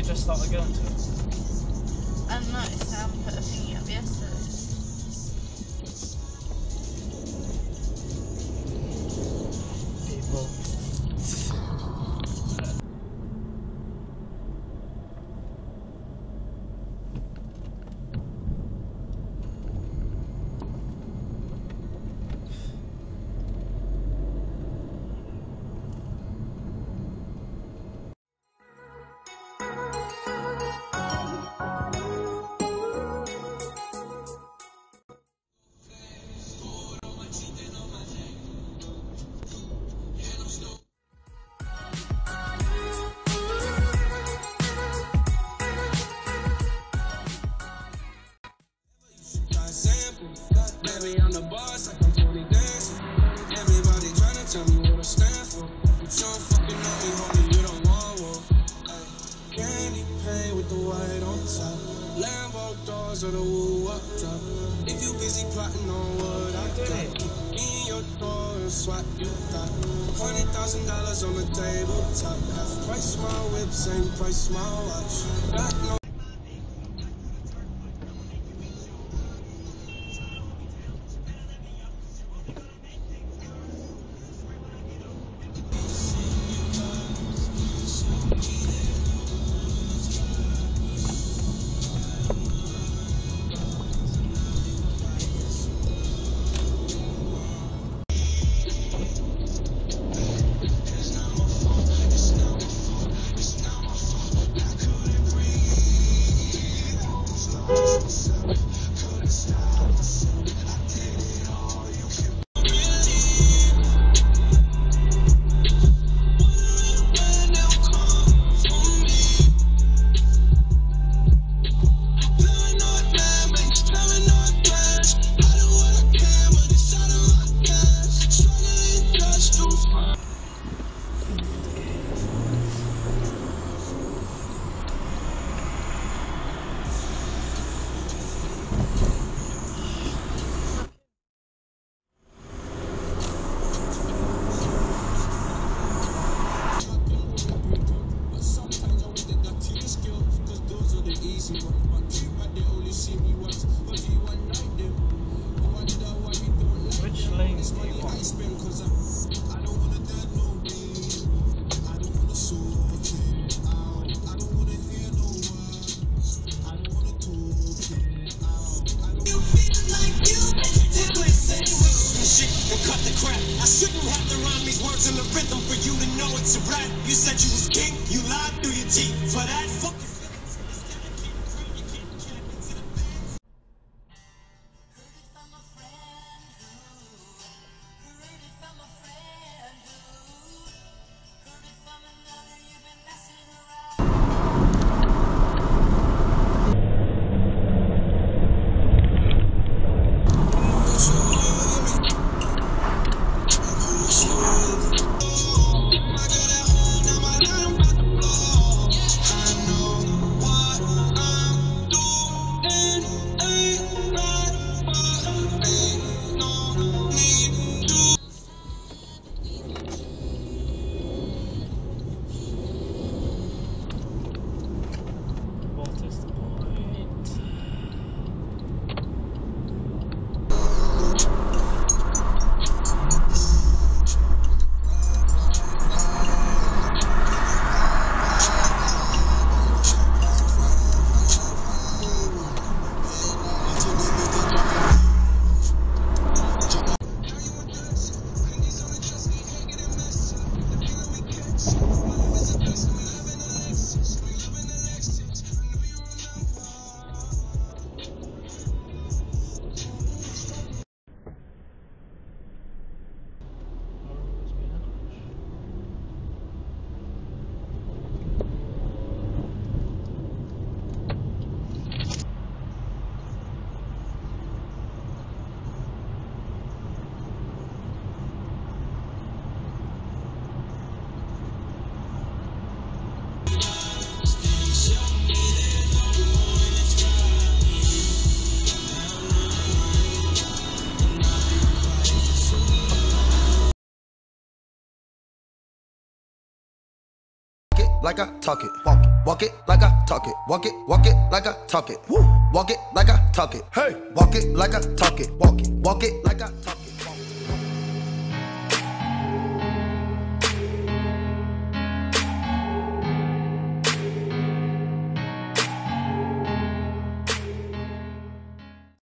just started going to it? I don't know, Sam put a thingy up yesterday. People. Baby, on the boss, like I'm Tony dancing. Everybody tryna tell me what I stand for. But you don't fucking know me, homie, you don't want one. Candy paint with the white on top. Lambo doors or the woo up top. If you busy plotting on what I got, in your door and swat you got. $100,000 on the tabletop. Half price my whip, same price my watch. Got no Which lane do you want? Cut the crap. I shouldn't have to rhyme these words in the rhythm for you to know it's a rap. You said you was king, you lied through your teeth. For that, fuck your I know like I talk it. Walk it like I talk it. Walk it like I talk it. Walk it like I talk it. Hey, walk it like I talk it. Walk it like I talk it.